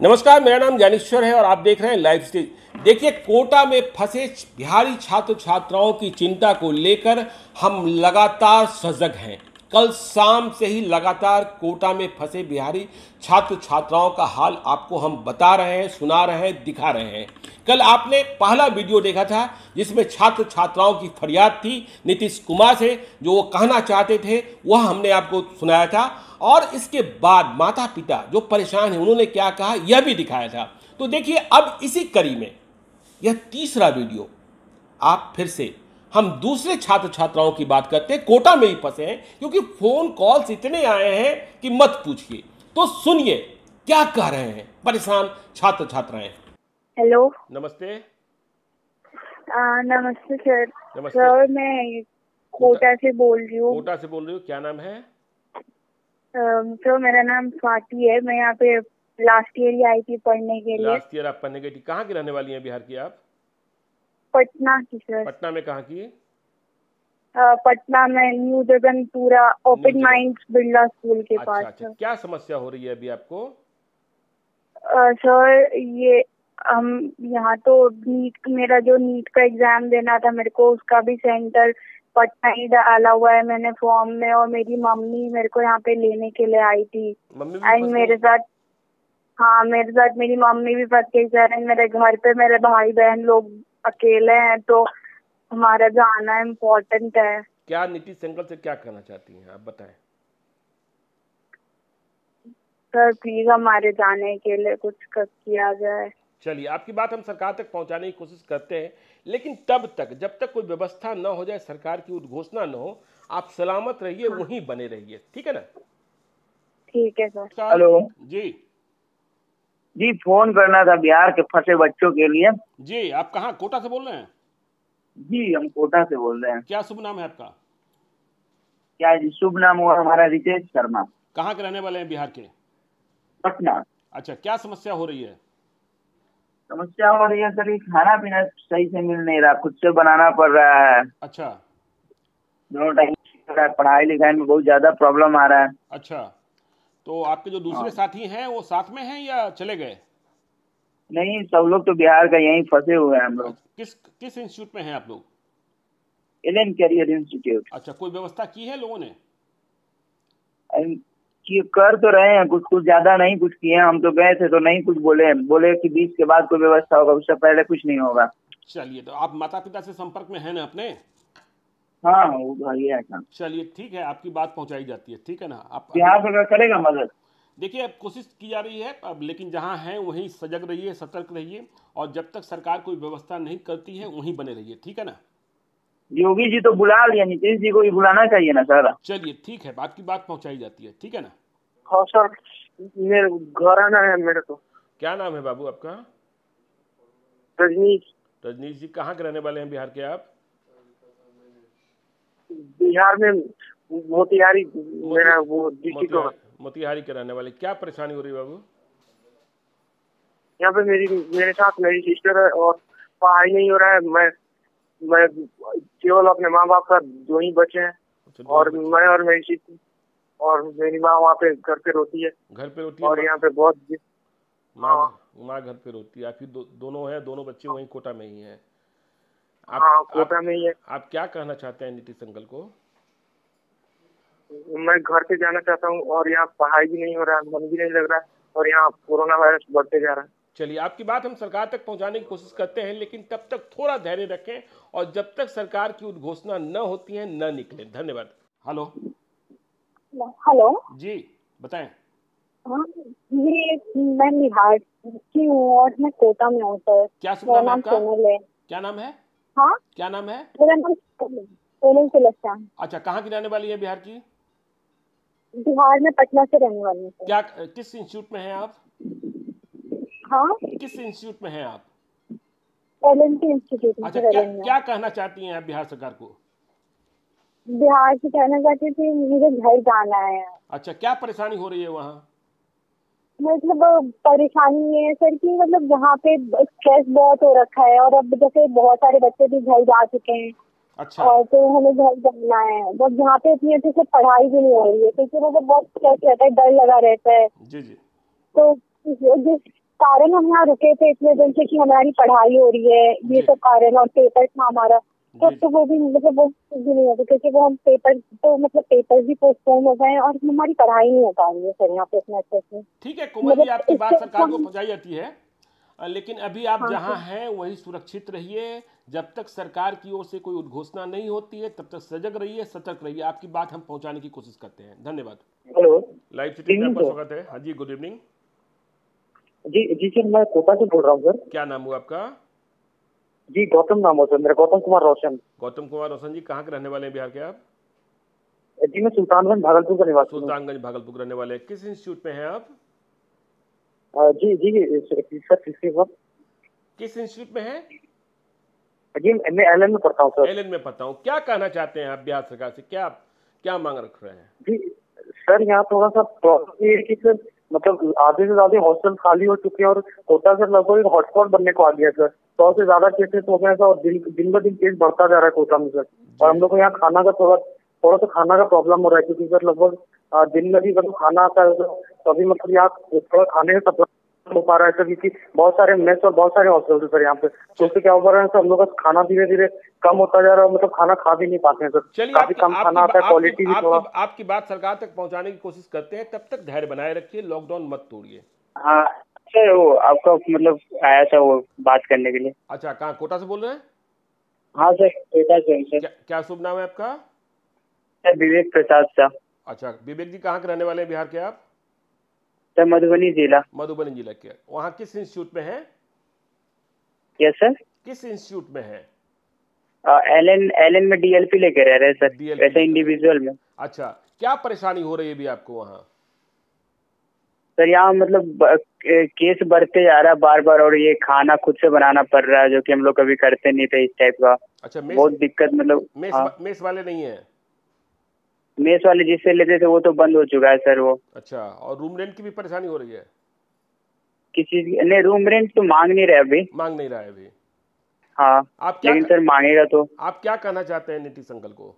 नमस्कार, मेरा नाम ज्ञानेश्वर है और आप देख रहे हैं लाइव स्टेज। देखिए, कोटा में फंसे बिहारी छात्र छात्राओं की चिंता को लेकर हम लगातार सजग हैं। कल शाम से ही लगातार कोटा में फंसे बिहारी छात्र छात्राओं का हाल आपको हम बता रहे हैं, सुना रहे हैं, दिखा रहे हैं। कल आपने पहला वीडियो देखा था जिसमें छात्र छात्राओं की फरियाद थी नीतीश कुमार से, जो वो कहना चाहते थे वह हमने आपको सुनाया था। और इसके बाद माता पिता जो परेशान हैं उन्होंने क्या कहा यह भी दिखाया था। तो देखिए, अब इसी कड़ी में यह तीसरा वीडियो आप फिर से हम दूसरे छात्र छात्राओं की बात करते हैं, कोटा में ही फंसे हैं, क्योंकि फोन कॉल्स इतने आए हैं कि मत पूछिए। तो सुनिए क्या कह रहे हैं परेशान छात्र छात्राएं। हेलो, नमस्ते। नमस्ते सर। नमस्ते। सर, मैं कोटा से बोल रही हूँ। कोटा से बोल रही हूँ, क्या नाम है? सर, मेरा नाम स्वाति है। मैं यहाँ पे लास्ट ईयर ही आई थी पढ़ने के लिए। लास्ट ईयर आप पढ़ने गई थी। कहाँ की रहने वाली हैं बिहार की आप? पटना की सर। पटना में कहाँ की? पटना में new Jaganpura open minds Birla school के पास। अच्छा, क्या समस्या हो रही है अभी आपको? सर, ये हम यहाँ तो मेरा जो नीट का एग्जाम देना था मेरे को, उसका भी सेंटर पटना ही डाला हुआ है मैंने फॉर्म में। और मेरी मम्मी मेरे को यहाँ पे लेने के लिए आई थी। एंड मेरे साथ, हाँ, मेरे साथ मेरी मम्मी भी फंस गई सर। मेरे घर पे मेरे भाई बहन लोग अकेले हैं, तो हमारा जाना इम्पोर्टेंट है। क्या नीतीश अंकल से क्या कहना चाहती हैं आप, बताएं। सर, प्लीज हमारे जाने के लिए कुछ किया जाए। चलिए, आपकी बात हम सरकार तक पहुंचाने की कोशिश करते हैं, लेकिन तब तक जब तक कोई व्यवस्था न हो जाए, सरकार की उद्घोषणा न हो, आप सलामत रहिए, हाँ, वहीं बने रहिए, ठीक है ना? ठीक है सर। हेलो जी जी, फोन करना था बिहार के फंसे बच्चों के लिए। जी, आप कहाँ, कोटा से बोल रहे हैं? जी, हम कोटा से बोल रहे हैं। क्या शुभ नाम है आपका? क्या जी शुभ नाम हुआ? हमारा रितेश शर्मा। कहाँ के रहने वाले हैं बिहार के? पटना। अच्छा, क्या समस्या हो रही है? समस्या हो रही है सर, ये खाना पीना सही से मिल नहीं रहा, खुद से बनाना पड़ रहा है। अच्छा दोनों टाइम पढ़ाई लिखाई में बहुत ज्यादा प्रॉब्लम आ रहा है। अच्छा, तो आपके जो दूसरे हाँ। साथी हैं वो साथ में हैं या चले गए? नहीं, सब लोग तो बिहार का यहीं फंसे हुए हैं हम लोग। किस किस इंस्टीट्यूट में हैं आप लोग? Allen career institute. अच्छा, कोई व्यवस्था की है लोगों ने? कर तो रहे हैं, कुछ कुछ ज्यादा नहीं कुछ किए हैं। हम तो गए थे तो नहीं कुछ बोले, बोले कि 20 के बाद कोई व्यवस्था होगा, उससे पहले कुछ नहीं होगा। चलिए, तो आप माता पिता से संपर्क में हैं ना अपने? हाँ, वो भाई है काम। चलिए, ठीक है, आपकी बात पहुंचाई जाती है, ठीक है ना? आप बिहार सरकार करेगा मदद। देखिए, अब कोशिश की जा रही है अब, लेकिन जहां हैं वहीं सजग रहिए, सतर्क रहिए, और जब तक सरकार कोई व्यवस्था नहीं करती है वहीं बने रहिए, ठीक है ना? योगी जी तो बुला लिया, नीतीश जी को भी बुलाना चाहिए ना सर। चलिए, ठीक है, आपकी बात पहुंचाई जाती है, ठीक है ना? हाँ सर, मेरे घर आना है मेरे को। क्या नाम है बाबू आपका? रजनीश। रजनीश जी, कहाँ के रहने वाले हैं बिहार के आप? बिहार में मोतिहारी मेरा वो डिस्ट्रिक्ट होगा। मोतिहारी के रहने वाले। क्या परेशानी हो रही है बाबू? यहाँ पे मेरे साथ मेरी सिस्टर है और पढ़ाई नहीं हो रहा है। मैं केवल अपने माँ बाप का दो ही बच्चे हैं और मैं और मेरी सिस्टर और मेरी माँ वहाँ पे घर पे रोती है। घर पे रोती है और यहाँ पे बहुत माँ घर पे रोती है। आपकी दोनों है, दोनों बच्चे वहीं कोटा में ही हैं? हाँ, कोटा में ही है। आप क्या कहना चाहते हैं नीतीश अंकल को? मैं घर पे जाना चाहता हूँ और यहाँ पढ़ाई भी नहीं हो रहा है, मन भी नहीं लग रहा है और यहाँ कोरोना वायरस बढ़ते जा रहा है। चलिए, आपकी बात हम सरकार तक पहुंचाने की कोशिश करते हैं, लेकिन तब तक थोड़ा धैर्य रखें और जब तक सरकार की उद्घोषणा न होती है न निकलें। धन्यवाद। हेलो। हेलो जी, बताएं। हाँ, ये मैं बिहार की हूँ और मैं कोटा में हूँ सर। क्या शुभ नाम है आपका? सोनल है। क्या नाम है? हाँ, क्या नाम है? मेरा नाम सोनल सिलस्ता। अच्छा, कहाँ की रहने वाली है बिहार की? बिहार में पटना से रहने वाली हूँ। क्या किस इंस्टीट्यूट में हैं आप? हाँ, किस इंस्टीट्यूट में हैं आप? एलएनटी इंस्टीट्यूट में। अच्छा, क्या कहना चाहती हैं आप बिहार सरकार को? बिहार से कहना चाहती थी मुझे घर जाना है। अच्छा, क्या परेशानी हो रही है वहाँ? मतलब परेशानी ये है सर कि मतलब यहाँ पे स्ट्रेस बहुत हो रखा है और अब जैसे बहुत सारे बच्चे भी घर जा चुके हैं। अच्छा। और तो हमें घर जाना है, बट यहाँ पे इतनी अच्छे से पढ़ाई भी नहीं हो रही है क्योंकि मतलब बहुत स्ट्रेस रहता है, डर लगा रहता है। जी जी। तो जिस कारण हम यहाँ रुके थे इस वजह से कि हमारी पढ़ाई हो रही है, ये सब कारण, और पेपर था हमारा, तो वो भी मतलब वो भी नहीं होता क्योंकि वो हम पेपर तो मतलब पेपर भी पोस्टपोन हो गए हैं और हमारी पढ़ाई नहीं हो पा रही है सर यहाँ पे इतना अच्छे से। ठीक है कोमल जी, आपकी बात इससे सरकार को पहुंचाई जाती है, लेकिन अभी आप हाँ जहां सर। हैं वहीं सुरक्षित रहिए। जब तक सरकार की ओर से कोई उद्घोषणा नहीं होती है तब तक सजग रहिए, सतर्क रहिए। आपकी बात हम पहुंचाने की कोशिश करते हैं। धन्यवाद। हेलो। लाइव सिटी में आपका स्वागत है। हाँ जी, गुड इवनिंग। जी जी सर, मैं कोटा से बोल रहा हूँ सर। क्या नाम हुआ आपका? जी गौतम नाम हो सर मेरा, गौतम कुमार रोशन। गौतम कुमार रोशन जी, कहाँ के रहने वाले हैं बिहार के आप? जी मैं सुल्तानगंज भागलपुर का निवासी हूँ। सुल्तानगंज भागलपुर रहने वाले हैं। किस इंस्टीट्यूट में हैं आप? जी जी सर किस इंस्टीट्यूट में हैं? जी मैं एलएन में पढ़ता हूँ सर। एलन में पता हूँ। क्या कहना चाहते हैं आप बिहार सरकार से, क्या क्या मांग रख रहे हैं? जी सर, यहाँ थोड़ा सा प्रॉब्लम ये है कि सर मतलब आधे से ज्यादा हॉस्टल खाली हो चुके हैं और कोटा सर लगभग एक हॉटस्पॉट बनने को आ गया सर। 100 से ज्यादा केसेस हो गए सर और दिन ब दिन केस बढ़ता जा रहा है कोटा में सर। और हम लोग को यहाँ खाना का थोड़ा सा खाना का प्रॉब्लम हो रहा है क्योंकि सर लगभग दिन में भी मतलब खाना आता है तो अभी मतलब यहाँ थोड़ा खाने का सप्लाई हो पा रहा है सर क्योंकि बहुत सारे मेस और बहुत सारे हॉस्टल सर यहाँ पे। तो उससे क्या हो पा रहा है सर, हम लोग का खाना धीरे धीरे कम होता जा रहा है, मतलब खाना खा भी नहीं पाते हैं सर। चलिए, काफी कम खाना आता है, क्वालिटी भी थोड़ा। आपकी बात सरकार तक पहुंचाने की कोशिश करते हैं। तब तक धैर्य बनाए रखिए, लॉकडाउन मत तोड़िए। हाँ सर, वो आपका मतलब आया था वो बात करने के लिए। अच्छा, कहाँ, कोटा से बोल रहे हैं? हाँ सर, कोटा से हूँ सर। क्या शुभ नाम है आपका? सर विवेक प्रसाद साहब। अच्छा, विवेक जी कहाँ के रहने वाले हैं बिहार के आप? सर मधुबनी जिला। मधुबनी जिला के। वहाँ किस इंस्टीट्यूट में हैं? Yes sir. किस इंस्टीट्यूट में हैं? एलएन एलएन में डीएलपी लेके रह रहे हैं सर, DLP वैसे इंडिविजुअल में। अच्छा, क्या परेशानी हो रही है अभी आपको वहाँ? सर यहाँ मतलब केस बढ़ते जा रहा है बार बार और ये खाना खुद से बनाना पड़ रहा है जो कि हम लोग कभी करते नहीं थे इस टाइप का। अच्छा, बहुत दिक्कत मतलब। मेस वाले नहीं है? मेस वाले जिससे लेते थे वो तो बंद हो चुका है सर वो। अच्छा, और रूम रेंट की भी परेशानी हो रही है? किसी नहीं, रूम रेंट तो मांग नहीं रहे अभी। मांग नहीं रहा है अभी? हाँ लेकिन सर मांगेगा तो। आप क्या कहना चाहते हैं नीतीश अंकल को?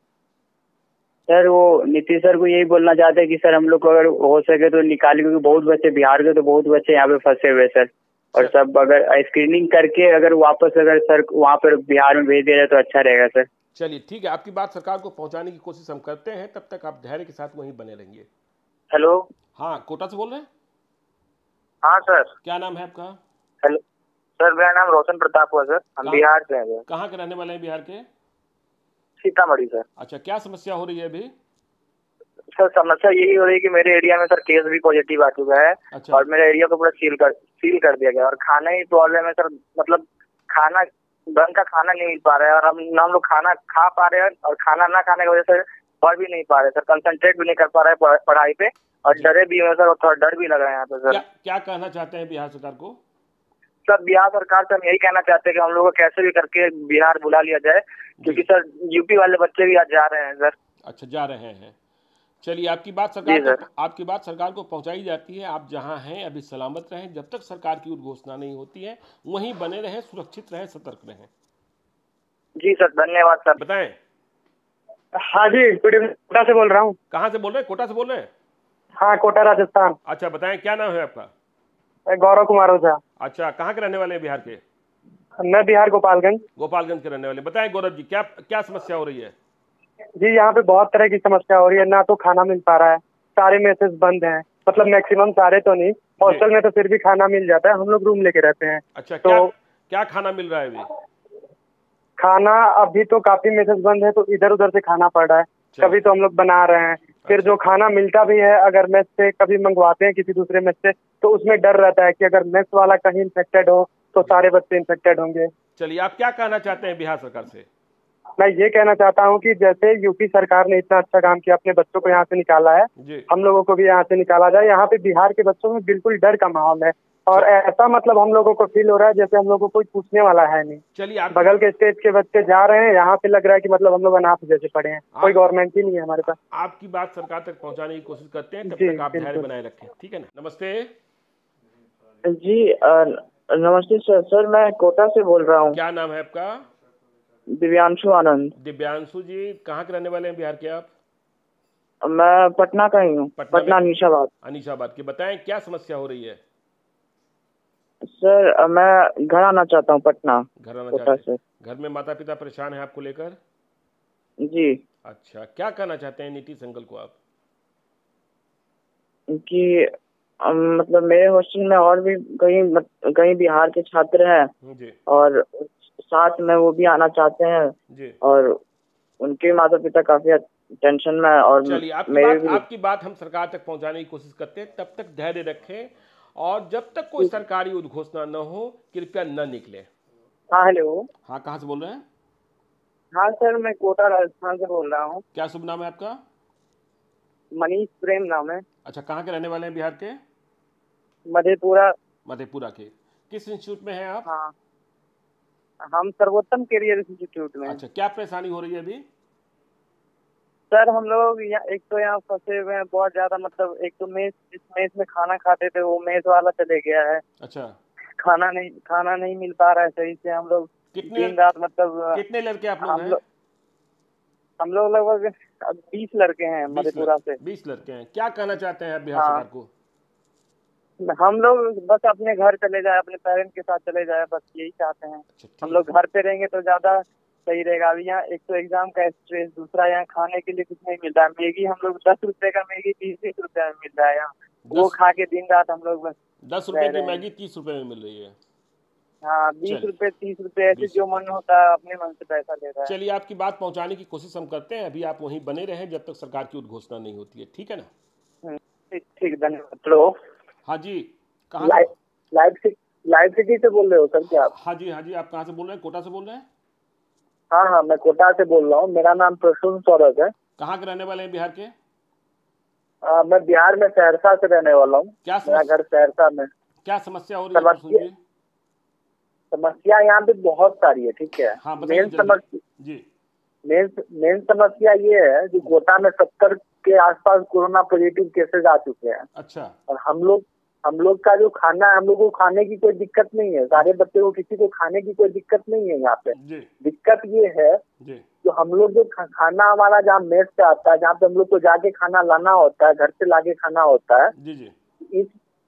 सर वो नीतीश सर को यही बोलना चाहते हैं कि सर हम लोग को अगर हो सके तो निकाले, क्योंकि बहुत बच्चे बिहार के तो बहुत बच्चे यहाँ पे फंसे हुए सर। और सब अगर स्क्रीनिंग करके अगर वापस अगर सर वहाँ पर बिहार में भेज दे रहे तो अच्छा रहेगा सर। चलिए ठीक है, आपकी बात सरकार को पहुंचाने की कोशिश हम करते हैं। तब तक आप धैर्य के साथ वहीं बने रहेंगे। हेलो। हाँ, कोटा से बोल रहे हैं? हाँ सर। क्या नाम है आपका? हेलो सर, मेरा नाम रोशन प्रताप हुआ सर। हम बिहार से हैं। कहाँ के रहने वाले हैं बिहार के? सीतामढ़ी सर। अच्छा, क्या समस्या हो रही है अभी? सर समस्या यही हो रही है कि मेरे एरिया में सर केस भी पॉजिटिव आ चुका है। अच्छा। और मेरे एरिया को पूरा सील कर दिया गया और खाना ही प्रॉब्लम है सर। मतलब खाना ढंग का खाना नहीं मिल पा रहा है और हम लोग खाना खा पा रहे हैं और खाना ना खाने की वजह से पढ़ भी नहीं पा रहे सर, कंसंट्रेट भी नहीं कर पा रहे पढ़ाई पे और डरे भी है सर और थोड़ा डर भी लग रहा है यहाँ पे सर। क्या कहना चाहते हैं बिहार सरकार को? सर बिहार सरकार से हम यही कहना चाहते हैं कि हम लोग को कैसे भी करके बिहार बुला लिया जाए, क्योंकि सर यूपी वाले बच्चे भी आज जा रहे हैं सर। अच्छा, जा रहे हैं। चलिए, आपकी बात सरकार को पहुंचाई जाती है। आप जहां हैं अभी सलामत रहें। जब तक सरकार की उद्घोषणा नहीं होती है वहीं बने रहें, सुरक्षित रहें, सतर्क रहें। जी सर, धन्यवाद सर। बताएं। हाँ जी, गुड इवनिंग, कोटा से बोल रहा हूँ। कहाँ से बोल रहे हैं? कोटा से बोल रहे हैं? हाँ, कोटा राजस्थान। अच्छा, बताएं क्या नाम है आपका? गौरव कुमार ओझा। अच्छा, कहाँ के रहने वाले हैं बिहार के? मैं बिहार गोपालगंज के रहने वाले। बताएं गौरव जी, क्या समस्या हो रही है? जी यहाँ पे बहुत तरह की समस्या हो रही है, ना तो खाना मिल पा रहा है, सारे मेसेज बंद हैं, मतलब मैक्सिमम सारे तो नहीं, हॉस्टल में तो फिर भी खाना मिल जाता है, हम लोग रूम लेके रहते हैं। अच्छा, तो क्या खाना मिल रहा है अभी? खाना अभी तो काफी मेसेज बंद है तो इधर उधर से खाना पड़ रहा है, कभी तो हम लोग बना रहे हैं, फिर जो खाना मिलता भी है अगर मेस से कभी मंगवाते हैं किसी दूसरे मेस से तो उसमें डर रहता है कि अगर मेस वाला कहीं इन्फेक्टेड हो तो सारे बच्चे इन्फेक्टेड होंगे। चलिए, आप क्या कहना चाहते हैं बिहार सरकार से? मैं ये कहना चाहता हूँ कि जैसे यूपी सरकार ने इतना अच्छा काम किया, अपने बच्चों को यहाँ से निकाला है, हम लोगों को भी यहाँ से निकाला जाए। यहाँ पे बिहार के बच्चों में बिल्कुल डर का माहौल है और ऐसा मतलब हम लोगों को फील हो रहा है जैसे हम लोगों को कोई पूछने वाला है नहीं। चलिए, बगल के स्टेट के बच्चे जा रहे हैं, यहाँ पे लग रहा है कि मतलब हम लोग अनाथ जैसे पड़े हैं, कोई गवर्नमेंट ही नहीं है हमारे पास। आपकी बात सरकार तक पहुँचाने की कोशिश करते हैं। तब तक आप धैर्य बनाए रखें, ठीक है ना? नमस्ते जी। नमस्ते सर। सर मैं कोटा से बोल रहा हूँ। क्या नाम है आपका? दिव्यांशु आनंद। दिव्यांशु जी, कहाँ के रहने वाले हैं बिहार के आप? मैं पटना का ही हूँ, पटना अनीशाबाद। अनीशाबाद की। बताएं क्या समस्या हो रही है? सर मैं घर आना चाहता हूँ, पटना घर आना कोटा चाहते से। हैं? घर में माता पिता परेशान है आपको लेकर? जी। अच्छा, क्या कहना चाहते हैं नीतीश अंकल को आप? कि मतलब मेरे हॉस्टल में और भी कई बिहार के छात्र हैं जी और साथ में वो भी आना चाहते हैं जी। और उनके माता पिता काफी टेंशन में है और चलिए, मेरे भी। आपकी बात हम सरकार तक पहुंचाने की कोशिश करते हैं, तब तक धैर्य रखें और जब तक कोई सरकारी उद्घोषणा न हो कृपया न निकले। हाँ हेलो। हाँ, कहाँ से बोल रहे हैं? हाँ सर, मैं कोटा राजस्थान से बोल रहा हूँ। क्या शुभ नाम है आपका? मनीष प्रेम नाम है। अच्छा, कहाँ के रहने वाले हैं बिहार के? मधेपुरा। मधेपुरा के। किस इंस्टीट्यूट में हैं आप? हाँ, हम सर्वोत्तम कैरियर इंस्टीट्यूट में हैं। अच्छा, क्या परेशानी हो रही है अभी? सर हम लोग एक तो यहाँ फंसे हुए हैं बहुत ज्यादा, मतलब एक तो जिस मेस में खाना खाते थे वो मेस वाला चले गया है। अच्छा, खाना नहीं मिल पा रहा है सही से। हम लोग कितने दिन रात मतलब कितने लड़के आप लोग हम हैं? लोग हम लोग लगभग 20 लड़के हैं मधेपुरा से। 20 लड़के हैं। क्या कहना चाहते हैं आप बिहार हाँ, सरकार को? हम लोग बस अपने घर चले जाए, अपने पेरेंट्स के साथ चले जाए, बस यही चाहते हैं। अच्छा, हम ठीक लोग है। घर पे रहेंगे तो ज्यादा सही रहेगा। अभी यहाँ एक तो एग्जाम का स्ट्रेस, दूसरा यहाँ खाने के लिए कुछ नहीं मिल रहा है। मैगी हम लोग 10 रुपए का मैगी 20-20 रुपए में मिल रहा है यहाँ। वो 10 खा के दिन रात हम लोग बस 10 रह रुपए की रहे हैं। मैगी 30 रुपए में मिल रही है। हाँ, 20 चलिए, रुपए 30 रुपए ऐसे 20 जो रुपए मन 30। होता है अपने मन से पैसा ले रहा है। चलिए, आपकी बात पहुंचाने की कोशिश हम करते हैं। अभी आप वहीं बने रहें जब तक सरकार की उद्घोषणा नहीं होती है, ठीक है ना? ठीक ठीक, धन्यवाद। हेलो, हाँ जी, कहाँ से? लाइव सिटी से बोल रहे हो सर क्या आप? हाँ जी, हाँ जी, आप कहाँ से बोल रहे हैं? कोटा से बोल रहे हैं? हाँ हाँ, मैं कोटा से बोल रहा हूँ। मेरा नाम प्रसून सौरभ है। कहाँ के रहने वाले हैं बिहार के? मैं बिहार में सहरसा से रहने वाला हूँ। क्या मेरा घर सहरसा में। क्या समस्या हो रही है प्रसून जी? समस्या यहाँ पे बहुत सारी है, ठीक है। हाँ, बताइए मेन जल्दी समस्या जी। मेन समस्या ये है कि कोटा में 70 के आसपास कोरोना पॉजिटिव केसेस आ चुके हैं। अच्छा, और हम लोग का जो खाना है, हम लोग को खाने की कोई दिक्कत नहीं है। सारे बच्चे को किसी को खाने की कोई दिक्कत नहीं है यहाँ पे। जी दिक्कत ये है जी जो हम लोग जो खाना हमारा जहाँ मेस पे आता है, जहाँ पे हम लोग को जाके खाना लाना होता है, घर से लाके खाना होता है, जी जी। इस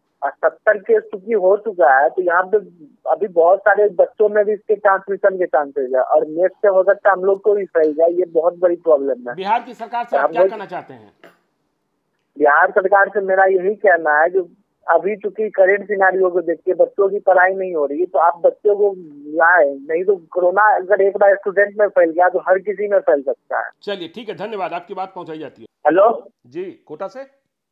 70 केस चूंकि हो चुका है तो यहाँ पे अभी बहुत सारे बच्चों में भी इसके ट्रांसमिशन के चांसेस है और मेस से हो सकता है हम लोग को भी फैल जाए। ये बहुत बड़ी प्रॉब्लम है। बिहार की सरकार से आप क्या कहना चाहते हैं? बिहार सरकार से मेरा यही कहना है, जो अभी चूंकि करेंट सिनारियो को देखिए बच्चों की पढ़ाई नहीं हो रही, तो आप बच्चों को लाए, नहीं तो कोरोना अगर एक बार स्टूडेंट में फैल गया तो हर किसी में फैल सकता है। चलिए, ठीक है, धन्यवाद, आपकी बात पहुंचाई जाती है। हेलो। जी, कोटा से?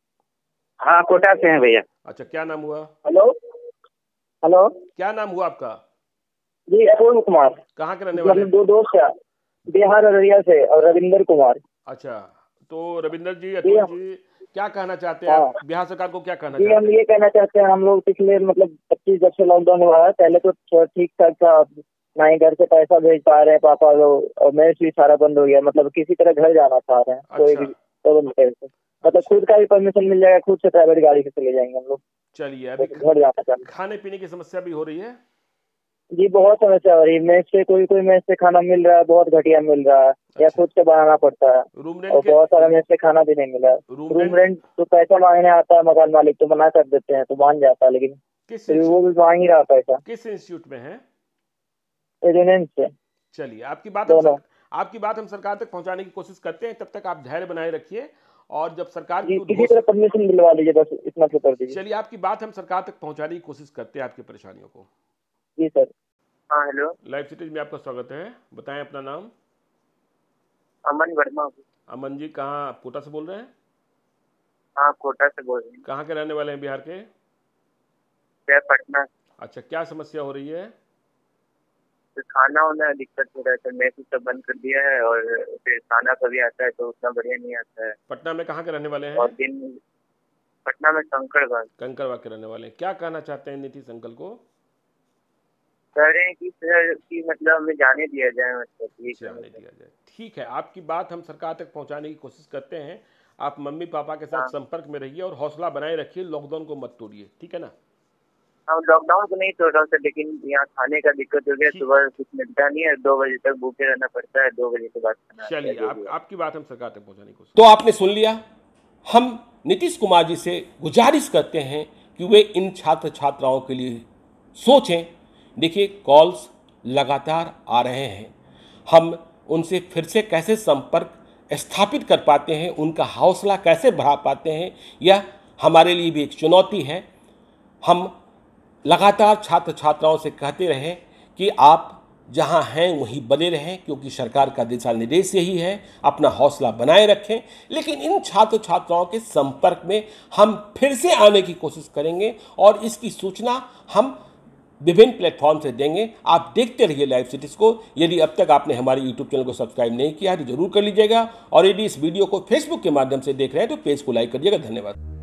हाँ, कोटा से हैं भैया। अच्छा, क्या नाम हुआ? Hello hello. क्या नाम हुआ आपका? जी, अरुण कुमार। कहाँ के रहने वाले हैं? दो दोस्त है, बिहार अररिया से, और रविंदर कुमार। अच्छा, तो रविंदर जी, अतुल जी, क्या कहना चाहते हैं आप? बिहार सरकार को क्या कहना जी, चाहते हम हैं? ये कहना चाहते हैं, हम लोग पिछले मतलब 25 जब से लॉकडाउन हुआ है, पहले तो थोड़ा ठीक ठाक था, ना ही घर से पैसा भेज पा रहे हैं पापा लोग, और मेस भी सारा बंद हो गया। मतलब किसी तरह घर जाना चाह रहे हैं, कोई भी तो मतलब खुद का भी परमिशन मिल जाएगा, खुद से प्राइवेट गाड़ी से चले जाएंगे हम लोग। चलिए, अभी घर जाना चाहते हैं। खाने पीने की समस्या भी हो रही है? जी, बहुत समस्या हो रही है। मेस से कोई मेस से खाना मिल रहा है, बहुत घटिया मिल रहा है, या खुद से बनाना पड़ता है। रूम और रेंट बहुत सारा मेस से खाना भी नहीं मिला है। रूम रेंट तो पैसा मांगने आता है मकान मालिक, तो मना कर देते हैं तो मान जाता है, लेकिन फिर वो भी मांग ही रहा पैसा। किस इंस्टीट्यूट में है? रेजिडेंस से। चलिए, आपकी बात हम सरकार तक पहुंचाने की कोशिश करते हैं। तब तक आप धैर्य बनाए रखिए और जब सरकार की किसी तरह परमिशन दिलवा लीजिए, बस इतना तो कर दीजिए। चलिए, आपकी बात हम सरकार तक पहुंचाने की कोशिश करते हैं, आपकी परेशानियों को। जी सर। हाँ हेलो, लाइव सिटीज में आपका स्वागत है। बताएं अपना नाम। अमन वर्मा। अमन जी, कहाँ, कोटा से बोल रहे हैं? हाँ, कोटा से बोल रहे हैं। कहाँ के रहने वाले हैं बिहार के? मैं पटना। अच्छा, क्या समस्या हो रही है? तो खाना होना दिक्कत हो रहा है, तो मैं तो सब बंद कर दिया है, और फिर खाना कभी आता है तो उतना बढ़िया नहीं आता है। पटना में कहाँ के रहने वाले हैं? और पटना में कंकड़बाग के रहने वाले हैं। क्या कहना चाहते हैं नीतीश अंकल को? कह रहे हैं कि सर कि मतलब हमें जाने दिया जाए, मतलब जाने दिया जाए। ठीक है, आपकी बात हम सरकार तक पहुंचाने की कोशिश करते हैं। आप मम्मी पापा के साथ संपर्क में रहिए और हौसला बनाए रखिए, लॉकडाउन को मत तोड़िए, ठीक है ना? हम लॉकडाउन को नहीं तोड़ रहा सर, लेकिन यहाँ खाने का दिक्कत हो गया। सुबह कुछ मिलता नहीं है, 2 बजे तक भूखे रहना पड़ता है, 2 बजे के बाद। चलिए, आपकी बात हम सरकार तक पहुंचाने की कोशिश। तो आपने सुन लिया। हम नीतीश कुमार जी से गुजारिश करते हैं कि वे इन छात्र छात्राओं के लिए सोचें। देखिए, कॉल्स लगातार आ रहे हैं, हम उनसे फिर से कैसे संपर्क स्थापित कर पाते हैं, उनका हौसला कैसे बढ़ा पाते हैं, यह हमारे लिए भी एक चुनौती है। हम लगातार छात्र छात्राओं से कहते रहें कि आप जहां हैं वहीं बने रहें, क्योंकि सरकार का दिशा निर्देश यही है, अपना हौसला बनाए रखें। लेकिन इन छात्र छात्राओं के संपर्क में हम फिर से आने की कोशिश करेंगे और इसकी सूचना हम विभिन्न प्लेटफॉर्म से देंगे। आप देखते रहिए लाइव सिटीज़ को। यदि अब तक आपने हमारे यूट्यूब चैनल को सब्सक्राइब नहीं किया है तो जरूर कर लीजिएगा, और यदि इस वीडियो को फेसबुक के माध्यम से देख रहे हैं तो पेज को लाइक करिएगा। धन्यवाद।